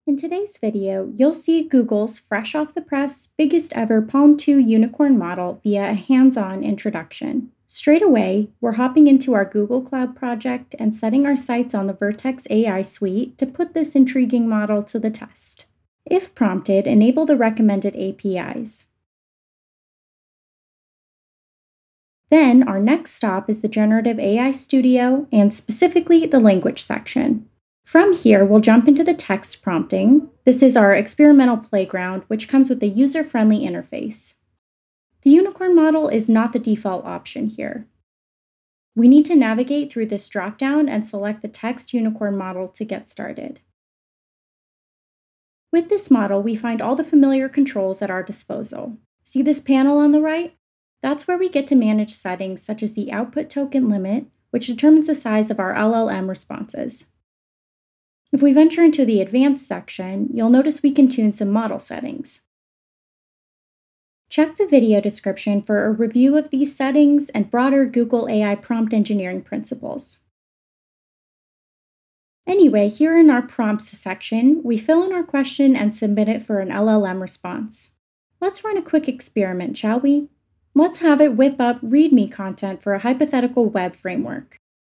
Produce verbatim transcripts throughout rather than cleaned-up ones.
In today's video, you'll see Google's fresh off the press, biggest ever PaLM two unicorn model via a hands-on introduction. Straight away, we're hopping into our Google Cloud project and setting our sights on the Vertex A I suite to put this intriguing model to the test. If prompted, enable the recommended A P Is. Then, our next stop is the Generative A I Studio, and specifically the language section. From here, we'll jump into the text prompting. This is our experimental playground, which comes with a user-friendly interface. The unicorn model is not the default option here. We need to navigate through this dropdown and select the text unicorn model to get started. With this model, we find all the familiar controls at our disposal. See this panel on the right? That's where we get to manage settings such as the output token limit, which determines the size of our L L M responses. If we venture into the advanced section, you'll notice we can tune some model settings. Check the video description for a review of these settings and broader Google A I prompt engineering principles. Anyway, here in our prompts section, we fill in our question and submit it for an L L M response. Let's run a quick experiment, shall we? Let's have it whip up README content for a hypothetical web framework.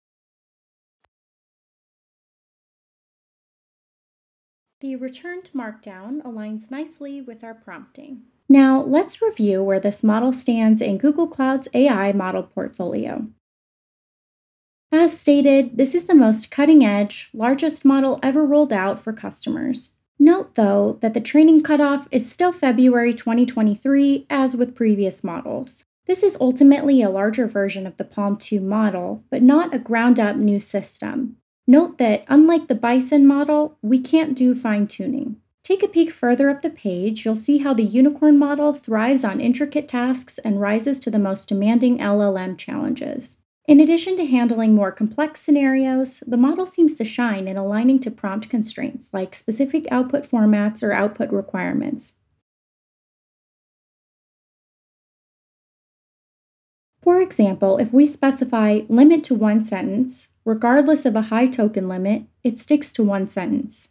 The returned markdown aligns nicely with our prompting. Now, let's review where this model stands in Google Cloud's A I model portfolio. As stated, this is the most cutting-edge, largest model ever rolled out for customers. Note, though, that the training cutoff is still February twenty twenty-three, as with previous models. This is ultimately a larger version of the PaLM two model, but not a ground-up new system. Note that, unlike the Bison model, we can't do fine-tuning. Take a peek further up the page, you'll see how the unicorn model thrives on intricate tasks and rises to the most demanding L L M challenges. In addition to handling more complex scenarios, the model seems to shine in aligning to prompt constraints like specific output formats or output requirements. For example, if we specify limit to one sentence, regardless of a high token limit, it sticks to one sentence.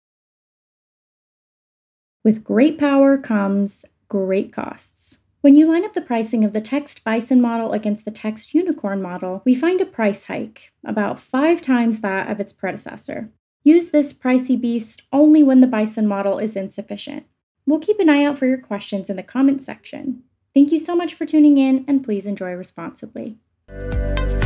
With great power comes great costs. When you line up the pricing of the text Bison model against the text unicorn model, we find a price hike, about five times that of its predecessor. Use this pricey beast only when the Bison model is insufficient. We'll keep an eye out for your questions in the comment section. Thank you so much for tuning in, and please enjoy responsibly.